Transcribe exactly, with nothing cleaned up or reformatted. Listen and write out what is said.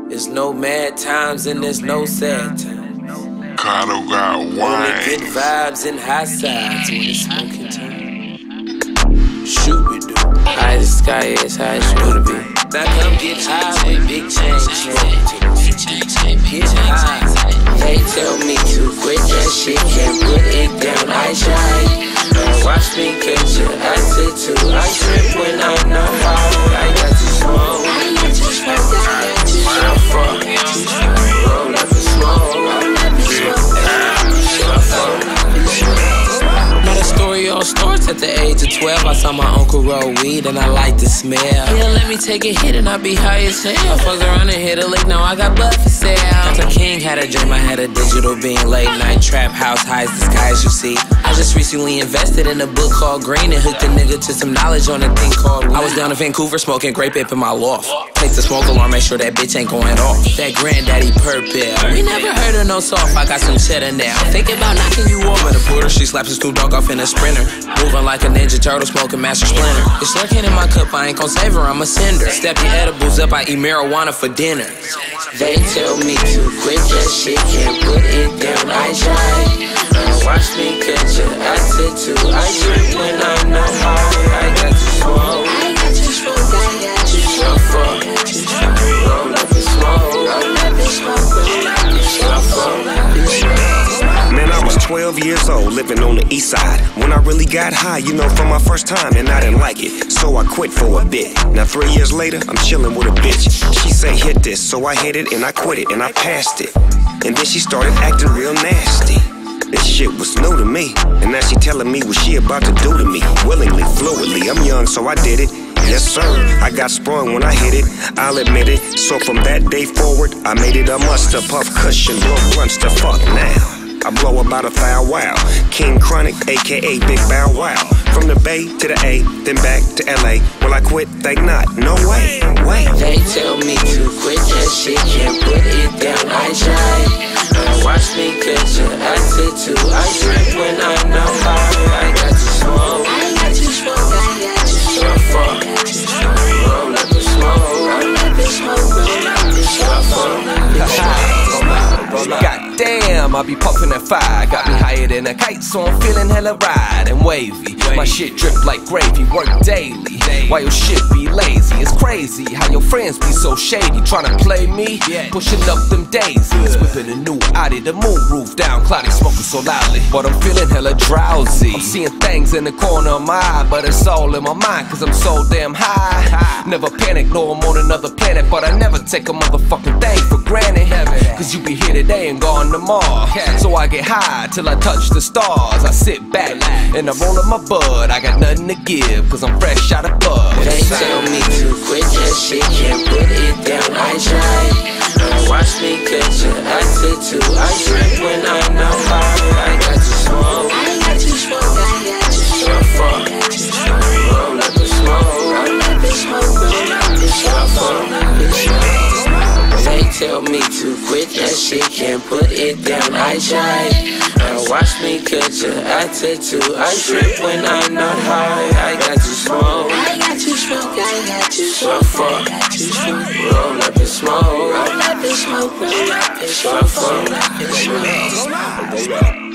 There's no mad times and there's no sad times. Kato got wine. Only good vibes and high sides when it's smoking time. Shoot we do. High as the sky is, high as you wanna be. Now come get high with big change. Get high. They tell me to quit that shit, can't put it down, I try. Watch me catch your attitude. I trip when I'm not high. I got to smoke. I'm fuck. Roll up and smoke. Now the story all starts at the age of twelve. I saw my uncle roll weed and I liked the smell. Yeah, let me take a hit and I be high as hell. I fucked around and hit a lick, now I got blood for sale. The king had a dream, I had a digital being late night trap house, high as the sky as you see. I just recently invested in a book called Green and hooked a nigga to some knowledge on a thing called weed. I was down in Vancouver smoking grape up in my loft. Take the smoke alarm, make sure that bitch ain't going off. That granddaddy purple. We never heard of no soft, I got some cheddar now. Thinking about knocking you over the border, she slaps a Snoop Dogg off in a Sprinter. Moving like a Ninja Turtle, smoking Master Splinter. It's lurking in my cup, I ain't gon' save her, I'm a sender. Step your edibles up, I eat marijuana for dinner. They tell me to quit that shit, can't put it down, I try. Watch me catch your attitude. I drink when I'm not high. I got to smoke. I got to smoke. I got to smoke. Roll up and smoke. Roll up and smoke. Man, I was twelve years old, living on the east side. When I really got high, you know, for my first time, and I didn't like it, so I quit for a bit. Now three years later, I'm chilling with a bitch. She say hit this, so I hit it and I quit it and I passed it. And then she started acting real nasty. This shit was new to me, and now she telling me what she about to do to me. Willingly, fluidly, I'm young, so I did it. Yes sir, I got sprung when I hit it, I'll admit it. So from that day forward, I made it a must to puff cushion, blow blunts to fuck now. I blow about a thou wow, King Chronic, aka Big Bow Wow. From the Bay to the A, then back to L A. Will I quit? Think not, no way, wait. They tell me to quit that shit, can't put it down, I try. Watch me catch your attitude. I drink when I'm not high. I got to smoke. I got to smoke. I got to smoke. Roll up and smoke. Roll up and smoke. God damn, I be puffin' that fire. Got me higher than a kite, so I'm feeling hella ride and wavy. My shit drip like gravy, work daily. Why your shit be lazy? It's crazy how your friends be so shady. Tryna play me, pushing up them daisies. Whipping a new Audi, the moon roof down, cloudy, smoking so loudly, but I'm feeling hella drowsy. I'm seeing things in the corner of my eye, but it's all in my mind, cause I'm so damn high. Never panic, no, I'm on another planet, but I never take a motherfucking thing for granted. Cause you be here today and gone tomorrow. So I get high till I touch the stars. I sit back and I roll up my bud. I got nothing to give, cause I'm fresh out of bud. They tell me to quit that shit, can't put it down, I try. Watch me catch your attitude. I drink when I'm not high. I got to smoke. I got to smoke. I got to smoke. Roll up and smoke. Roll up and smoke. Roll up and smoke. They tell me to quit that shit, can't put it down, I try. Watch me catch your attitude. I drink when I'm not high. I got to smoke. I got to smoke. I got to smoke. I got to smoke. Roll up and smoke. Roll up and smoke. Roll up and smoke. Roll up and smoke.